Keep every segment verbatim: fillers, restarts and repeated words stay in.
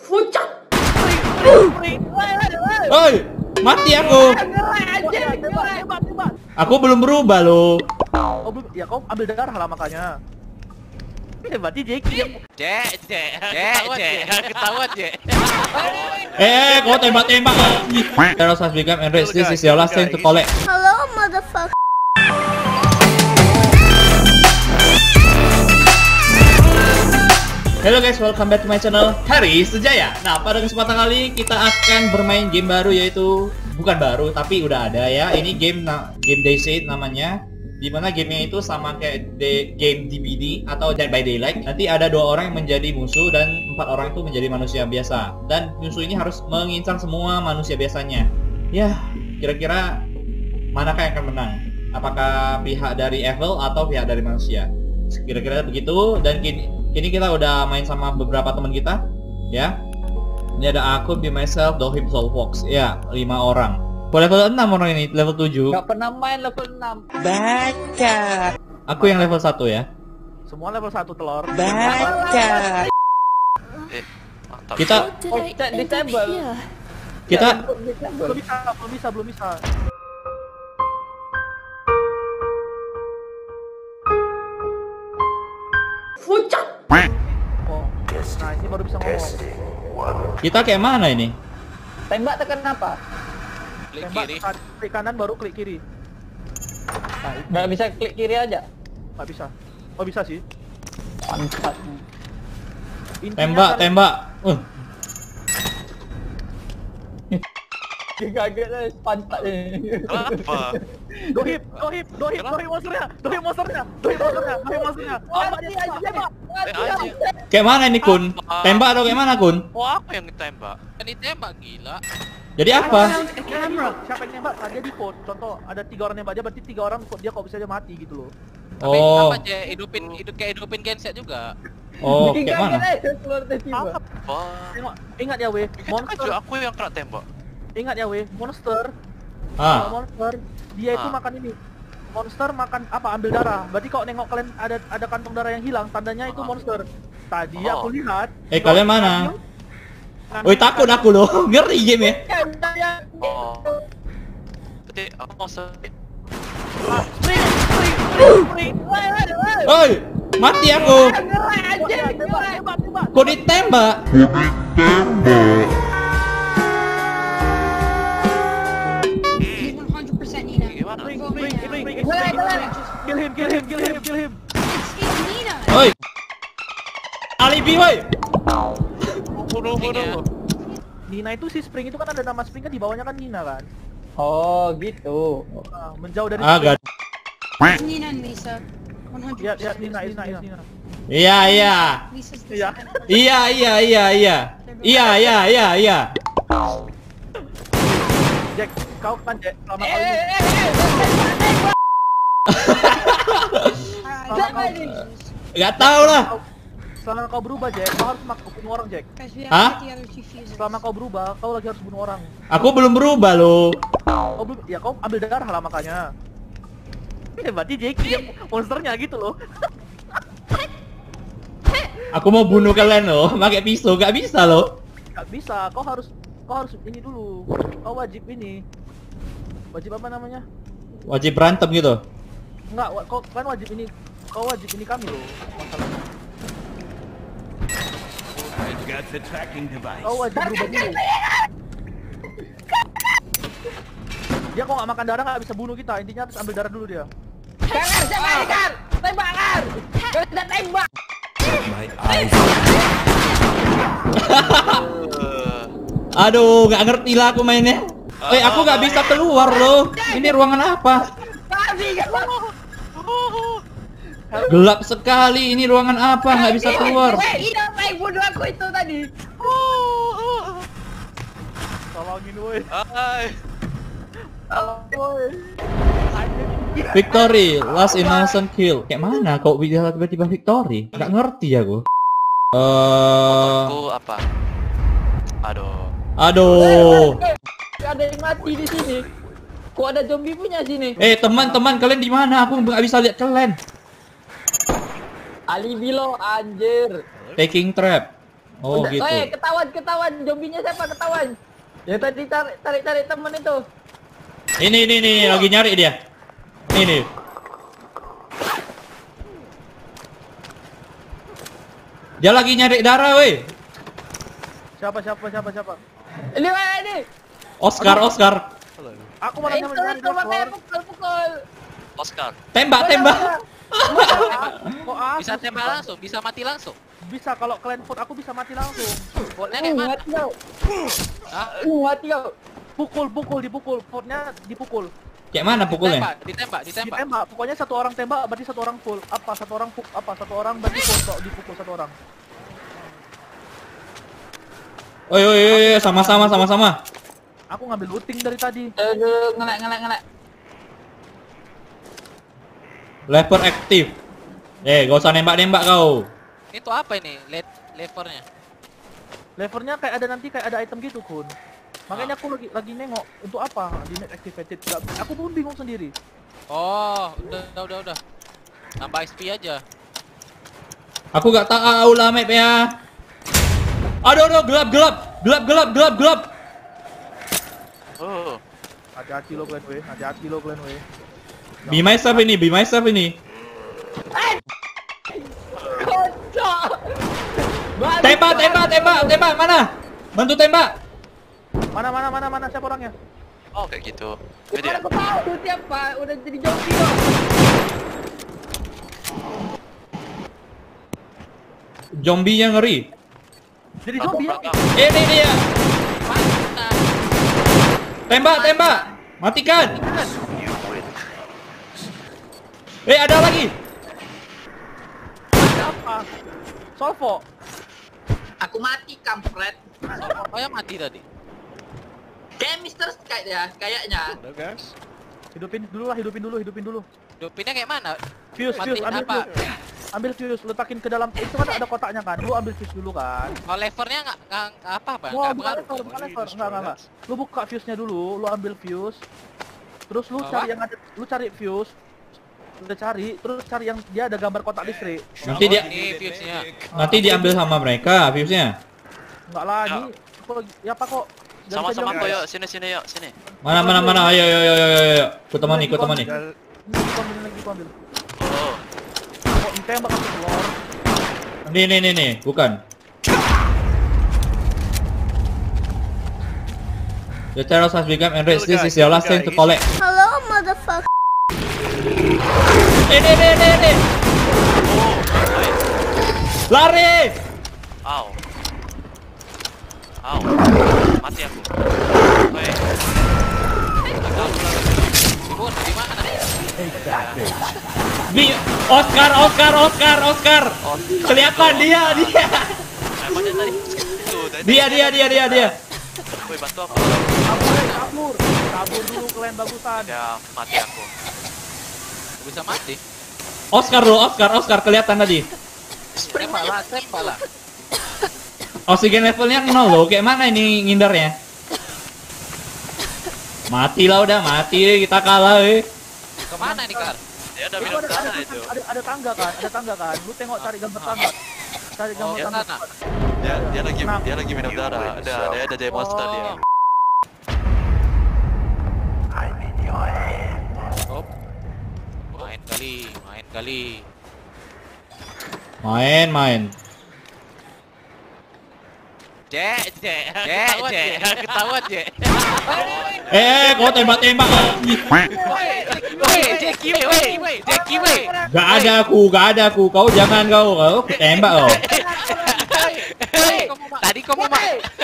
Fucak. Oi, mati aku. Aku belum berubah loh. Oh, ya kau ambil darah lah makanya. Eh, berarti Jeki yang... Cek, cek, cek, cek, ketahuan cek. Eh, kau tembak-tembak. Terus has become enraged. This is your last thing to collect. Hello, motherfucker. Hello guys, welcome back to my channel Hari Sejaya. Nah, pada kesempatan kali kita akan bermain game baru, yaitu bukan baru tapi udah ada ya. Ini game game Day Shade namanya. Dimana gamenya itu sama kayak de, game D V D atau Dead by Daylight. Nanti ada dua orang yang menjadi musuh dan empat orang itu menjadi manusia biasa. Dan musuh ini harus mengincar semua manusia biasanya. Ya, kira-kira manakah yang akan menang? Apakah pihak dari Evil atau pihak dari manusia? Kira-kira begitu. Dan kini, kini kita udah main sama beberapa teman kita, ya. Ini ada aku, Be Myself, Dohim, Soul Fox. Ya, lima orang. Boleh level enam orang ini, level tujuh. Gak pernah main level enam. Baca. Aku yang level satu ya. Semua level satu telur. Baca. Eh, mantap. Kita Oh, disable. kita Belum bisa, belum bisa, belum bisa. Fucak. Oh. Nah, ini baru bisa ngomong. kita kayak mana ini? Tembak tekan apa? Klik Tembak kiri. tekan klik kanan baru klik kiri. Nggak bisa klik kiri aja. Nggak bisa. Oh, bisa sih. Mantap. Intinya Tembak, kan- tembak. Uh, Kaget lah, pantat ni. Kenapa? Dohip, dohip, dohip, dohip monsternya, dohip monsternya, dohip monsternya, dohip monsternya. Mati aja, tembak. Eh, anjir. kayak mana ini Kun? Tembak atau kayak mana Kun? Oh, apa yang ditembak? Kan ditembak gila. Jadi apa? Kamera. Siapa yang nembak? Tadi di vote. Contoh, ada tiga orang nembak aja, berarti tiga orang vote dia kok bisa aja mati gitu loh. Tapi Oh, apa aja hidupin hidup kayak hidupin genset juga. oh, kayak mana? Keluar tiba. Apa? Tengok, ingat ya weh, Monster monster. aku yang kena tembak. Ingat ya weh, monster. Ah, Kalau monster, dia itu Ah. makan ini. Monster makan apa? Ambil darah. Berarti kalau nengok kalian ada ada kantong darah yang hilang, tandanya itu Ah. monster. Tadi Oh. aku lihat. Eh, kalian mana? Kanan- Woi takut aku loh, ngeri game ya. Oh. Berarti aku mau se... Ah, spring, spring, spring, spring. Woi, woi, woi. Oi, mati aku. Ngerai aja, tembak, tembak, tembak. Kok ditembak? He's one hundred percent Nina. Gimana? Spring, Vote spring, right spring, now. spring, spring. Kill him, kill him, kill him, kill him. It's, it's Nina. Oi. Alibi woi. Bunuh, bunuh. Nina itu si Spring itu kan ada nama Spring kan di bawahnya kan Nina kan. Oh, gitu. Ah, menjauh dari Agak. It's Nina and Lisa. one hundred Lihat, percent. lihat Nina, it's Nina, Nina. Iya, iya. Lisa's the Iya. second person. Iya, iya, iya, iya. Iya, iya, iya, iya. Jack, kau kan Jack selama Eh, kau eh, ini, eh, Alright, Jangan. guys. Gak tau lah. selama kau berubah Jack, kau harus mak bunuh orang Jack. Guys, we Hah? have to get the other two fuses. Selama kau berubah, kau lagi harus bunuh orang. Aku belum berubah loh. Kau belum, ya kau ambil darah lah makanya. Eh, berarti Jeki yang monsternya gitu loh. Aku mau bunuh kalian loh, pakai pisau gak bisa loh. Gak bisa, kau harus kau harus ini dulu. Kau wajib ini. Wajib apa namanya? Wajib berantem gitu. Enggak, wa- kau kan wajib ini. Kau wajib ini kami loh. Masalahnya. Got the tracking device. Kau wajib berubah dulu. Dia kok nggak makan darah nggak bisa bunuh kita. Intinya harus ambil darah dulu dia. Kangar, siapa ini, Kar? Tembak, Kar! Kau sudah tembak! My eyes. Eh, Aduh, gak ngerti lah aku mainnya. Eh, aku gak bisa keluar loh. Ini ruangan apa? Tadi, kau! Gelap sekali. Ini ruangan apa? Gak bisa keluar. Weh, ini apa yang bunuh aku itu tadi? Tolongin woi. Hai. Woi. Victory, last innocent kill. Kayak mana kok bisa tiba-tiba victory? Gak ngerti aku. Eh, Aku apa? Aduh. aduh. Ada yang mati di sini. Kok ada zombie punya sini? Eh, teman-teman kalian di mana? Aku nggak bisa lihat kalian. Ali Bilo, anjir. Taking trap. Oh Udah, gitu. Weh, ketahuan, ketahuan. Zombinya siapa ketahuan? Yang tadi tarik, tarik, tarik temen itu. Ini ini ini lagi nyari dia. Ini nih. Dia lagi nyari darah, weh. Siapa siapa siapa siapa? Ini, weh, ini. Oscar, Oscar. Aku malah Itu, nyari itu, makanya pukul, pukul. Oscar. Tembak, tembak. Kok aku Bisa tembak langsung, bisa mati langsung. Bisa kalau kalian vote aku bisa mati langsung. Vote-nya Uh, kayak mana? mati kau. Hah? Uh, mati kau. Pukul, pukul, dipukul. Vote-nya dipukul. Kayak mana pukulnya? Ditembak, ditembak, ditembak. Ditembak. Pokoknya satu orang tembak berarti satu orang full. Apa? Satu orang puk apa? Satu orang berarti full kok dipukul satu orang. Oi, oi, oi, oi, sama-sama, sama-sama. Aku ngambil looting dari tadi. Aduh, ngelak, ngelak, ngelak. Lever aktif. Eh, gak usah nembak-nembak kau. Itu apa ini? Le levernya. Levernya kayak ada nanti kayak ada item gitu, Kun. Makanya aku lagi lagi nengok untuk apa di net activated. Nggak- aku pun bingung sendiri. Oh, udah, udah, udah, udah. Nambah X P aja. Aku gak tahu lah, map ya. Aduh, aduh, gelap, gelap, gelap, gelap, gelap, gelap. Oh. Hati-hati lo kalian weh, hati-hati lo kalian weh. Be myself ini, be myself ini. Kocok. Balik, Tembak, balik. tembak, tembak, tembak, mana? Bantu tembak. Mana mana mana mana siapa orangnya? Oh kayak gitu. Ya, Ini dia. mana aku tahu siapa? Udah jadi zombie kok. Zombie yang ngeri. Jadi zombie ya? Ini dia. Mana? Tembak, tembak. Matikan. Eh, ada lagi. Ada apa? Solvo. Aku mati kampret. Oh, yang mati tadi. Kayak Mister Sky ya, kayaknya. Hidupin dulu lah, hidupin dulu, hidupin dulu. Dopinnya kayak mana? Fuse, Matiin fuse, ambil apa? fuse. Ambil fuse, letakin ke dalam. Itu kan ada kotaknya kan. Lu ambil fuse dulu kan. Oh, levernya nggak nggak apa apa? Wah, Nggak bukan pengaruh. lever, bukan lever. Enggak, enggak, enggak. Lu buka fuse-nya dulu, lu ambil fuse. Terus lu Apa? cari yang ada, lu cari fuse. Udah cari, terus cari yang dia ada gambar kotak listrik. Nanti dia Ini fuse-nya. nanti diambil sama mereka fuse-nya. Enggak lagi. Aku lagi, ya apa kok? Jangan Sama-sama bisa kok bilang. yuk, sini sini yuk, sini. Mana mana mana, ayo ayo ayo ayo ayo. Ku temani, ku temani. Ini gua ambil lagi, gua ambil. Oh. Kok ditembak aku keluar. Nih nih nih nih, bukan. The terrors has become enraged. This is your last chance to collect. Hello, motherfucker. Ini ini ini ini. Oh. Baik. Lari. Au. Au. Mati aku. Woi. Sibun, di mana? Bi Oscar, Oscar, Oscar, Oscar. Kelihatan dia, dia. Namanya tadi. Tuh, tadi. Dia dia dia dia dia. Woi, bantu aku. Kabur, kabur. Kabur dulu kalian bagusan. Ya, mati aku. Bisa mati. Oscar loh, Oscar, Oscar kelihatan tadi. Tembak lah, tembak lah. Oksigen levelnya nol loh. Kayak mana ini ngindarnya? Mati lah udah, mati kita kalah eh. Kemana nih, Kar? Dia ada Itu minum ada, darah ada, itu. ada, ada tangga kan, ada tangga kan. Lu tengok cari gambar tangga. Cari gambar Oh, tangga. sana. Dia dia lagi Kenapa? dia lagi minum darah. Ada ada ada demonster dia. Oh. Main kali, main kali. Main, main. Jek, jek, jek, jek, ketahuan jek. Eh, kau tembak-tembak. Woi, Jeki, woi, woi, Jeki, woi. Gak ada aku, gak ada aku. Kau jangan kau, kau tembak kau. Tadi kamu mau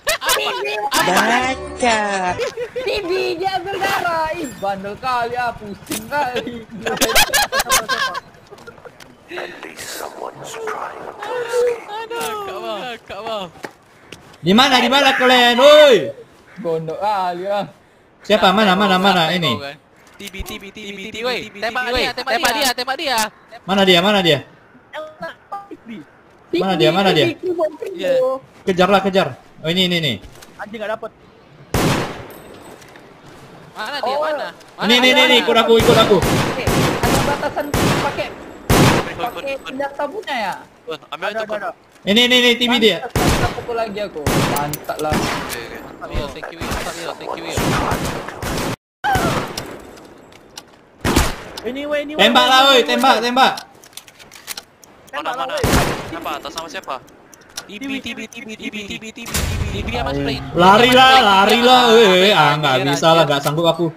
Baca. T V dia ambil darah. Ih, bandel kali ah, pusing kali. Kak mau, kak mau. Di mana, di mana kalian? Woi. Gondok kali ah. Siapa? Mana, mana, mana ini? Tibi, tibi, tibi, tibi, woi. Tembak dia, tembak dia, tembak dia. Mana dia? Mana dia? Mana dia? Mana dia? Iya. Kejarlah, kejar. Oh, ini, ini, ini. Anjing gak dapet. Mana dia? Oh. Mana? Mana Ini, ini, dia? ini, ikut aku, ikut aku. Oke, ada batasan pakai. Kun, kun, pakai kun. pindah sabunnya ya? Kun, ambil Ada itu ada kun. ada. Ini nih nih T V dia. Kita pukul lagi aku. Mantap lah. Oke, oke. Yo, thank you, thank you, thank you. Anyway, anyway. Tembak lah woi, tembak, tembak. Mana, mana? Siapa? Atas sama siapa? T V, T V, T V, T V, T V, T V, T V sama spray. Lari lah, lari lah. Eh, ah nggak bisa lah, nggak sanggup aku.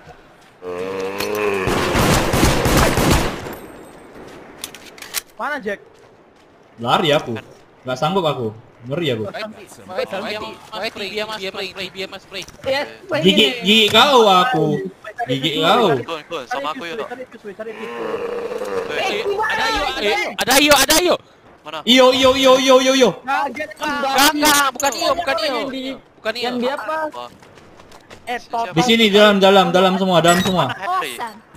Mana Jack? Lari aku. Nggak sanggup aku. Ngeri aku. Spray, dia mas spray, dia mas spray. Yes, Gigi gigi kau aku. Gigi kau. Kun, kun, sama aku yuk. Cari fuse, cari fuse. Weh, Ada yuk, ada yuk, ada yuk. mana? Iyo iyo iyo iyo iyo iyo. Kaget Enggak, enggak, bukan iyo, bukan iyo. Yang di Bukan iyo. yang di apa? Wah, Eh, top. Di sini dalam dalam dalam semua, dalam semua. Harry.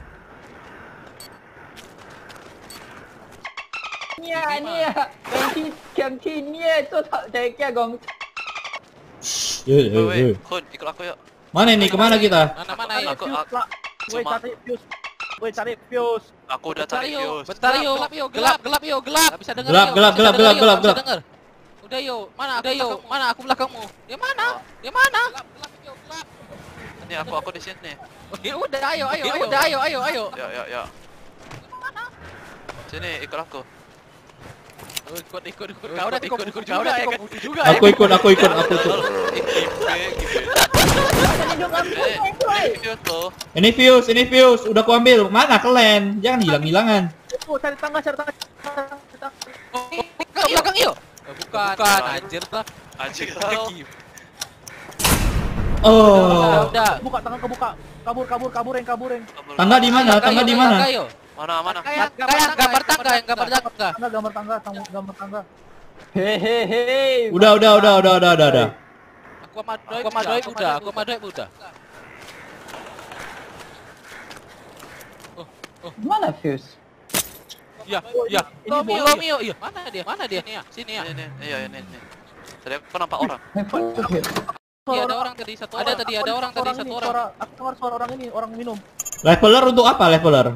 Nia, Nia. Yang di yang di Nia itu tak jaga gong. Yo Weh, yo weh, yo. Kun, ikut aku yuk. Mana ini? Kemana kita? Mana mana ya? Aku, Fuse aku, lah. Woi, cuma- cari fuse. Woi, cari fuse. aku udah Bentar cari yuk, fuse. bentar yuk, gelap yuk, gelap, gelap yuk, gelap. Gak bisa dengar. Gelap, yuk, gelap, gak bisa gelap, dengar, gelap, yuk, gelap, gak bisa gelap. dengar. Udah yuk, mana? Udah yuk, mana? Aku belakangmu. Dia mana? Dia mana? Gelap, gelap yuk, gelap. Ini aku, aku di sini. Oh, ya udah, ayo, ayo, ayo, udah, ayo, ayo, ayo. Ya, ya, ya. Sini, ikut aku. Oh, ikut, ikut, ikut. Kau udah ikut, ikut juga, ya kan? Juga. Aku ikut, aku ikut, aku ikut. Eh, ini fuse tuh. Ini fuse, ini fuse. Udah ku ambil. Mana kalian? Jangan hilang-hilangan. Oh, cari tangga, cari tangga. Cari tangga. Belakang, belakang yuk. Bukan, bukan, anjir lah. Anjir kau. Oh. Udah. Buka, tangan kebuka. Kabur, kabur, kabureng, kabureng. Tangga di mana? Tangga di mana? Mana, mana? Kayak kayak gambar tangga, yang gambar tangga. Tangga, gambar tangga, tangga, gambar tangga. Hehehe. Udah, udah, udah, udah, udah, udah, udah. Aku sama Doi, aku sama Doi udah, aku sama Doi udah. Mana fuse? Iya, iya. Ini Romeo, Romeo, iya. Mana dia? Mana dia? Nih ya, sini ya. Ini, ini, iya, ini, ini. Tadi aku nampak orang. Iya, ada orang tadi satu. Ada tadi ada orang tadi satu orang. Suara, aku dengar suara orang ini, orang minum. Leveler untuk apa leveler?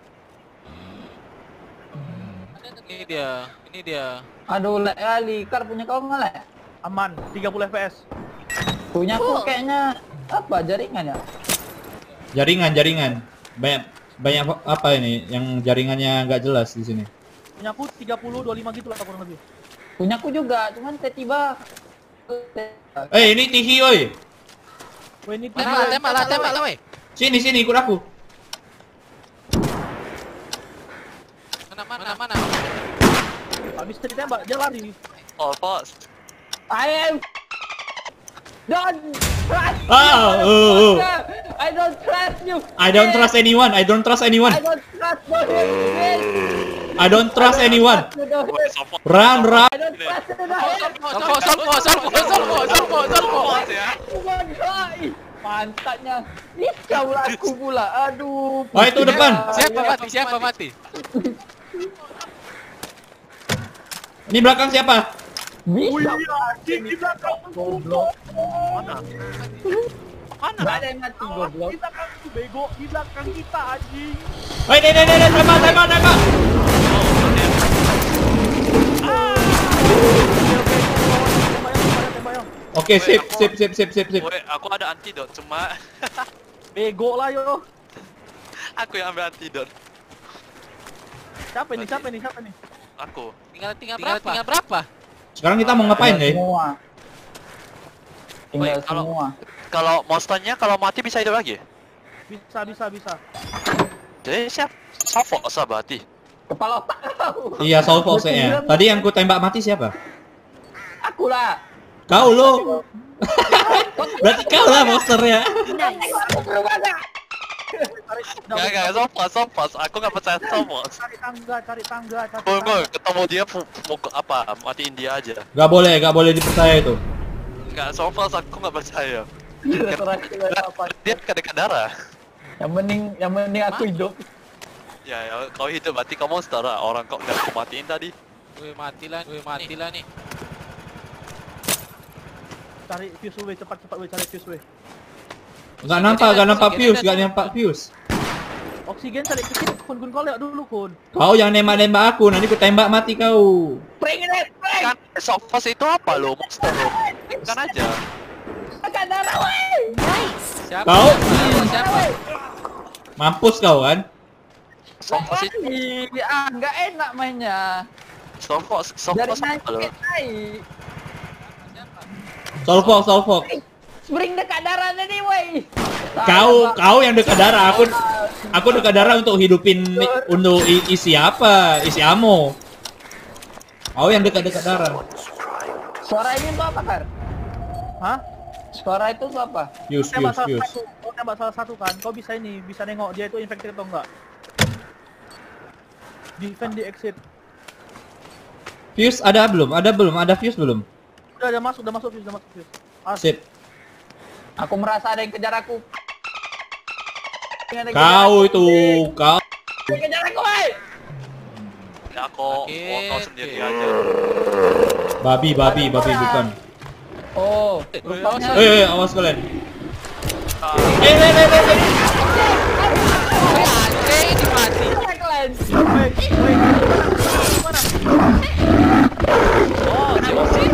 Ini dia, ini dia. Aduh, lek kali. Kar punya kau nggak lek? Aman, tiga puluh F P S. Punya aku kayaknya apa jaringan ya? Jaringan, jaringan. Banyak banyak apa ini yang jaringannya nggak jelas di sini. Punya aku tiga puluh, dua puluh lima gitu lah kurang lebih. Punya aku juga, cuman tiba-tiba Eh, ini Tihi oi. Woi, ini Tembak, tembak lah, tembak lah, weh. Sini sini ikut aku. Mana mana mana. habis ditembak dia lari. Oh, boss. I am don't trust Ah, you, oh, oh. I don't trust you. I don't trust anyone. I don't trust anyone. I don't trust you. I don't trust anyone. Woi, sopo. Run, run. I don't trust you. Solvo, solvo, solvo, solvo, solvo, solvo. Boss ya. Pantatnya. Risau lah aku pula. Aduh. Oh, itu depan. Siapa mati? Siapa mati? Ini belakang siapa? Bisa. Di belakang goblok. Mana? Mana? Gak ada yang mati goblok. Di belakang itu bego, di belakang kita anjing. Oh, ini ini ini tembak tembak tembak. Oke, sip sip sip sip sip sip. Woi, aku ada antidot, cuma Bego lah yo. aku yang ambil antidot. Siapa ini? Siapa ini? Siapa ini? Aku. Tinggal tinggal berapa? Tinggal berapa? Sekarang kita mau ngapain ya? Semua. Tinggal Woi, kalau- semua. Kalau monsternya kalau mati bisa hidup lagi? Bisa, bisa, bisa. Jadi siap. Sopo sabati. Kepala otak kau. Iya, Solvo ya. Tadi yang ku tembak mati siapa? Aku lah. Kau lo. Berarti kau lah monsternya. Gak, gak, Sopos, Sopos. Aku gak percaya Sopos. Cari tangga, cari tangga, cari Gue, gue tangga. ketemu dia, pu- mau ke- apa, matiin dia aja. Gak boleh, gak boleh dipercaya itu. Gak, Sopos aku gak percaya. Terserah kita apa. Dia dekat darah. Yang penting, yang penting aku hidup. Ya, ya, kau hidup berarti kau monster lah. Orang kau udah aku matiin tadi. Gue matilah, gue matilah nih. Cari fuse W, cepat cepat W, cari fuse W. Gak nampak, gak nampak fuse, gak nampak fuse. Oksigen cari kecil, kun kun kau lihat dulu kun. Kau yang nembak-nembak aku, nanti ku tembak mati kau. Prank ini, prank. Kan Sophos itu apa lo? Monster lo. Kan aja. Tekan darah, woi. Siapa? Kau? Siapa? Mampus kau kan? Sophos itu. Ih, ah, nggak enak mainnya. Sophos, Dari Sophos naik apa lo? ke naik. Solvok, solvok. Spring dekat darahnya nih, woi. Kau, kau yang dekat darah, aku aku dekat darah untuk hidupin untuk i- isi apa? Isi ammo. Kau yang dekat-dekat darah. Suara ini untuk apa, Kar? Hah? Suara itu untuk apa? Fuse, Kau tembak fuse, salah fuse. satu, kau tembak salah satu kan, kau bisa ini, bisa nengok dia itu infected atau enggak. Defend di exit. Fuse ada belum? Ada belum? Ada fuse belum? Udah, udah masuk, udah masuk fuse, udah masuk fuse. Ah, Sip. Aku merasa ada yang kejar aku. Ada yang kejar Kau aku. itu, kau. Ada yang kejar aku, woi. Ya aku Oke, foto sendiri oke. aja. Babi, babi, babi bukan. Oh, Eh, rupanya. Eh, eh, awas kalian. Ah, Eh, eh, eh, eh, eh. Weh, anjing ini mati. Kalian. woi, woi, gimana? oh, siapa sih?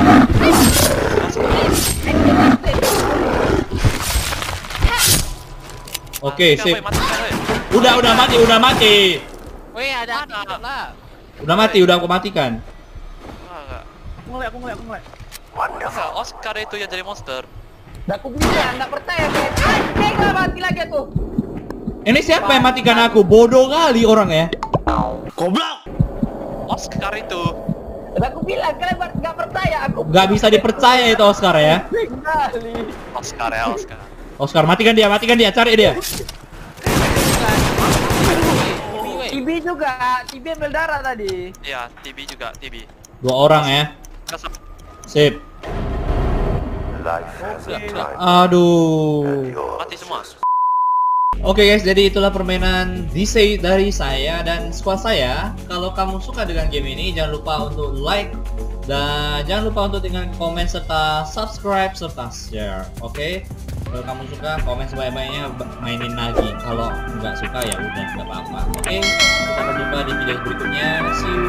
Oke, sip. Matikan, weh, matikan, weh. Udah, udah mati, udah mati. Weh, ada Mana? hidup lah. Udah mati, udah aku matikan. Ah, enggak. Aku ngeliat, aku ngeliat, aku ngeliat. Enggak, Oscar itu yang jadi monster. Dah aku bilang, nggak percaya, kan? Anjing, nggak mati lagi aku. Ini siapa yang matikan aku? Bodoh kali orang ya. Oscar itu. Dah aku bilang, kalian ber- nggak percaya aku. Gak bisa dipercaya itu Oscar ya. Kali. Oscar ya, Oscar. Oscar, matikan dia, matikan dia, cari dia. Weh, Tibi juga, Tibi ambil darah tadi. Iya, T B juga, T B. Dua orang ya. Kasap. Sip. Aduh. Mati semua. Oke guys, jadi itulah permainan D C dari saya dan squad saya. Kalau kamu suka dengan game ini, jangan lupa untuk like dan jangan lupa untuk dengan komen serta subscribe serta share. Oke? Kalau kamu suka, komen sebanyak-banyaknya, mainin lagi. Kalau nggak suka ya udah nggak apa-apa. Oke? Kita akan jumpa di video berikutnya. See you.